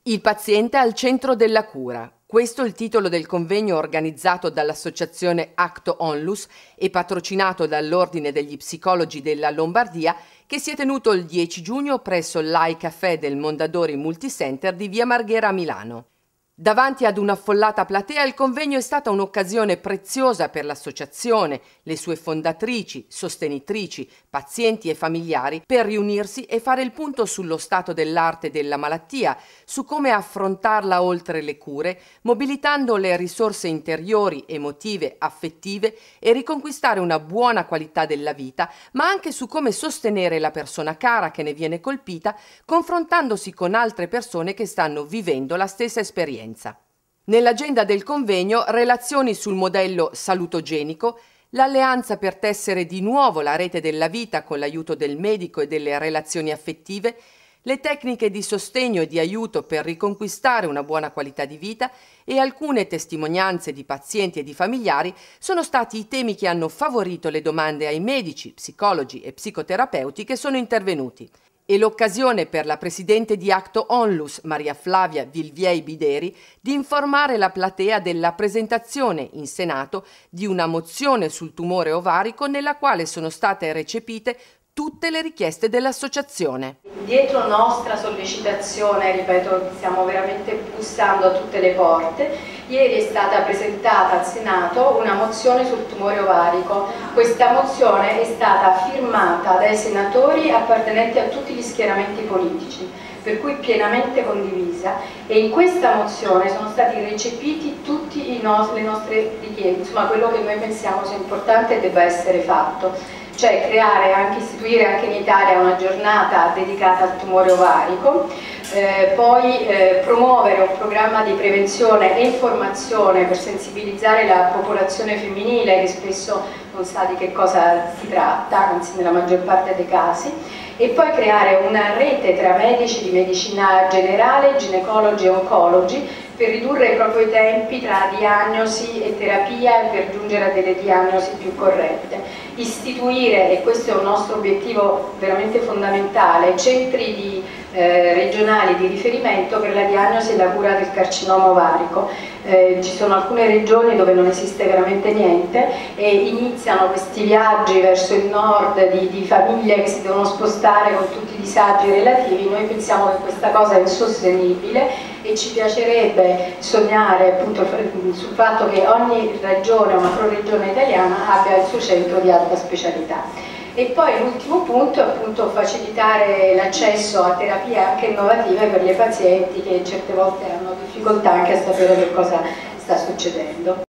Il paziente al centro della cura. Questo è il titolo del convegno organizzato dall'associazione Acto Onlus e patrocinato dall'Ordine degli Psicologi della Lombardia, che si è tenuto il 10 giugno presso l'Ai Café del Mondadori Multicenter di Via Marghera a Milano. Davanti ad un'affollata platea, il convegno è stata un'occasione preziosa per l'associazione, le sue fondatrici, sostenitrici, pazienti e familiari per riunirsi e fare il punto sullo stato dell'arte della malattia, su come affrontarla oltre le cure, mobilitando le risorse interiori, emotive, affettive e riconquistare una buona qualità della vita, ma anche su come sostenere la persona cara che ne viene colpita, confrontandosi con altre persone che stanno vivendo la stessa esperienza. Nell'agenda del convegno relazioni sul modello salutogenico, l'alleanza per tessere di nuovo la rete della vita con l'aiuto del medico e delle relazioni affettive, le tecniche di sostegno e di aiuto per riconquistare una buona qualità di vita e alcune testimonianze di pazienti e di familiari sono stati i temi che hanno favorito le domande ai medici, psicologi e psicoterapeuti che sono intervenuti. E l'occasione per la presidente di Acto Onlus, Maria Flavia Vilviei Bideri, di informare la platea della presentazione in Senato di una mozione sul tumore ovarico nella quale sono state recepite tutte le richieste dell'associazione. Dietro nostra sollecitazione, ripeto, stiamo veramente bussando a tutte le porte, ieri è stata presentata al Senato una mozione sul tumore ovarico. Questa mozione è stata firmata dai senatori appartenenti a tutti gli schieramenti politici, per cui pienamente condivisa, e in questa mozione sono stati recepiti tutte le nostre richieste, insomma quello che noi pensiamo sia importante e debba essere fatto. Cioè istituire anche in Italia una giornata dedicata al tumore ovarico, poi promuovere un programma di prevenzione e informazione per sensibilizzare la popolazione femminile che spesso non sa di che cosa si tratta, anzi nella maggior parte dei casi, e poi creare una rete tra medici di medicina generale, ginecologi e oncologi per ridurre proprio i tempi tra diagnosi e terapia e per giungere a delle diagnosi più corrette. Istituire, e questo è un nostro obiettivo veramente fondamentale, centri regionali di riferimento per la diagnosi e la cura del carcinoma ovarico. Ci sono alcune regioni dove non esiste veramente niente e iniziano questi viaggi verso il nord di famiglie che si devono spostare con tutti i disagi relativi. Noi pensiamo che questa cosa è insostenibile e ci piacerebbe sognare appunto sul fatto che ogni regione o macroregione italiana abbia il suo centro di alta specialità. E poi l'ultimo punto è appunto facilitare l'accesso a terapie anche innovative per le pazienti che certe volte hanno difficoltà anche a sapere che cosa sta succedendo.